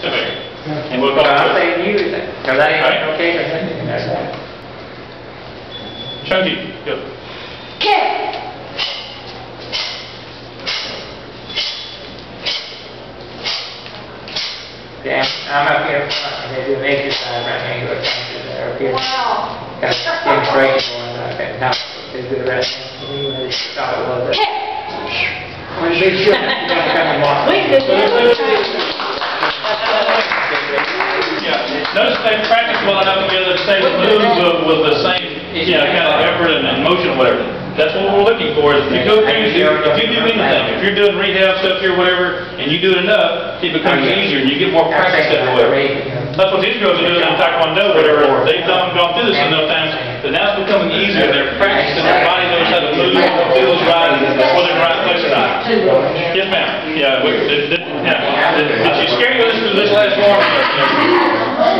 Sit back. And we'll go. I'm saying you, because I ain't okay with anything like that. Chung-gi, go. Kick. Yeah, I'm up here front, and they do an exercise right now, you look into there, up here. Wow. Got things breaking going on, okay, now, they do the rest, they thought it was it. When they should, you gotta come and walk. Yeah, notice they practice well enough together to say the move with the same, kind of effort and motion or whatever. That's what we're looking for. Is if you go crazy, if you do anything, if you're doing rehab stuff here, whatever, and you do it enough, it becomes easier and you get more practice at it. That's what these girls are doing in Taekwondo, whatever. They've gone through this enough times, but now it's becoming easier. They're practicing, their body knows how to move, feels right, whether they're right place or not. Yes, ma'am. Yeah. Did you scare you with this last warm?